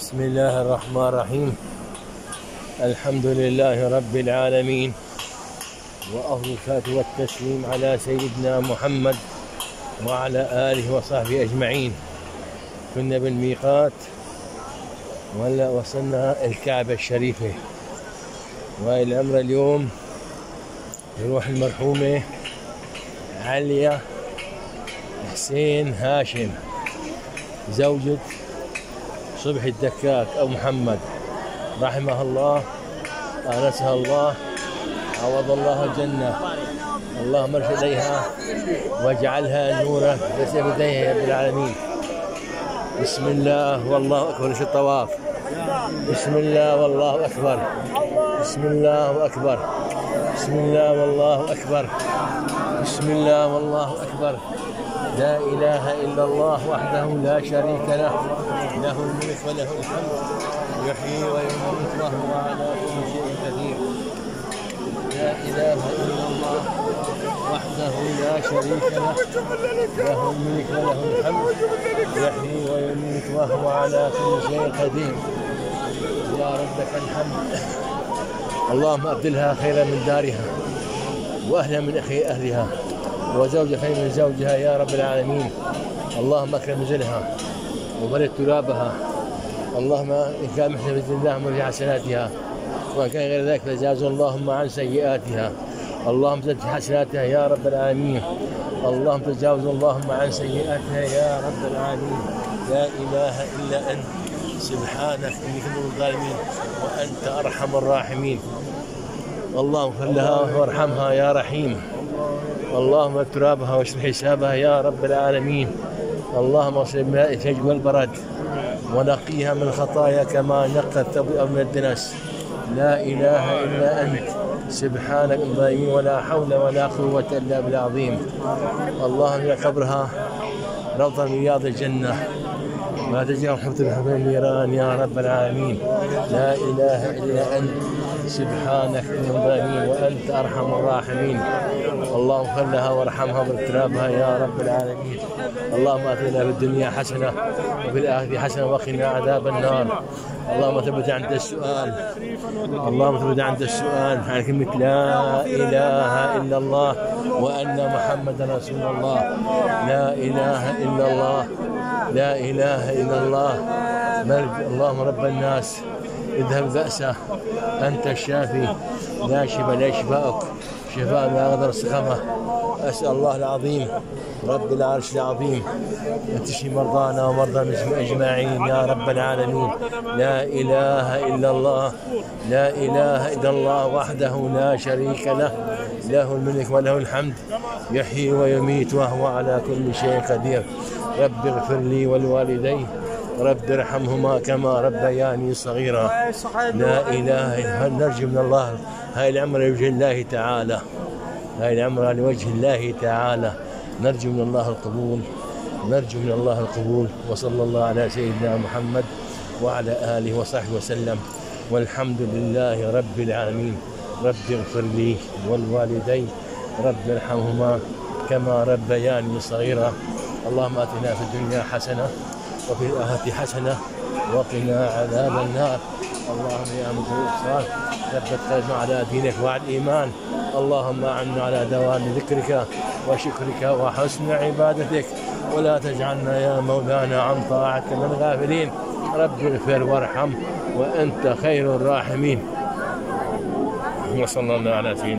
بسم الله الرحمن الرحيم. الحمد لله رب العالمين، وأفضل الصلاة والتسليم على سيدنا محمد وعلى آله وصحبه أجمعين. كنا بالميقات وهلا وصلنا الكعبة الشريفة، وهي العمرة اليوم يروح المرحومة عليا حسين هاشم زوجة صبحي الدكاك أو محمد، رحمها الله، آنسها الله، عوض الله الجنة، اللهم ارشد إليها واجعلها نورا بين يديها يا رب العالمين. بسم الله والله أكبر في الطواف. بسم الله والله أكبر. بسم الله أكبر. بسم الله والله أكبر. بسم الله والله أكبر. لا إله إلا الله وحده لا شريك له، له الملك وله الحمد، يحيي ويميت وهو على كل شيء قدير. لا إله إلا الله وحده لا شريك له، له الملك وله الحمد، يحيي ويميت وهو على كل شيء قدير. يا رب لك الحمد. اللهم أبدلها خيرا من دارها، وأهلا من أخي أهلها، وزوجها خير من زوجها يا رب العالمين. اللهم اكرم نزلها وبرد ترابها، اللهم ان كان محسن باذن الله مرجع حسناتها، وان كان غير ذلك فجاز اللهم عن سيئاتها. اللهم زد حسناتها يا رب العالمين. اللهم تجاوز اللهم عن سيئاتها يا رب العالمين. لا اله الا انت سبحانك اني كنت من الظالمين وانت ارحم الراحمين. اللهم اغفر لها وارحمها يا رحيم. اللهم اكتب ترابها واشرح حسابها يا رب العالمين. اللهم اغسل بماء الثلج والبرد ونقيها من الخطايا كما نقى الثوب من الدنس. لا اله الا انت سبحانك الظالمين، ولا حول ولا قوه الا بالعظيم. اللهم اجعل قبرها روضه من رياض الجنه، ما تجعل حفظ النيران يا رب العالمين. لا اله الا انت سبحانك اني ظالمين وانت ارحم الراحمين. اللهم اغفر لها وارحمها وارترابها يا رب العالمين. اللهم اتنا في الدنيا حسنه وفي الاخره حسنه وقنا عذاب النار. اللهم ثبت عند السؤال، اللهم ثبت عند السؤال عن كلمه لا اله الا الله وان محمدا رسول الله. لا اله الا الله، لا اله الا الله. اللهم رب الناس اذهب بأسه، أنت الشافي، لا شفاء لا شفاءك، شفاء لا يغادر سقمه. أسأل الله العظيم رب العرش العظيم أن تشفي مرضانا ومرضى المسلمين أجمعين يا رب العالمين. لا إله إلا الله، لا إله إلا الله وحده لا شريك له، له الملك وله الحمد، يحيي ويميت وهو على كل شيء قدير. رب اغفر لي ولوالدي، رب ارحمهما كما ربياني صغيرا. لا اله الا الله. نرجو من الله هاي العمره لوجه الله تعالى، هاي العمره لوجه الله تعالى، نرجو من الله القبول، نرجو من الله القبول. وصلى الله على سيدنا محمد وعلى اله وصحبه وسلم، والحمد لله رب العالمين. رب اغفر لي والوالدي، رب ارحمهما كما ربياني صغيرا. اللهم اتنا في الدنيا حسنه وفي الآخرة حسنة وقنا عذاب النار. اللهم يا مجيب الإحسان ثبت قلبنا على دينك وعلى الإيمان. اللهم أعنا على دوام ذكرك وشكرك وحسن عبادتك، ولا تجعلنا يا مولانا عن طاعتك من الغافلين. رب اغفر وارحم وأنت خير الراحمين. وصلى الله على سيدنا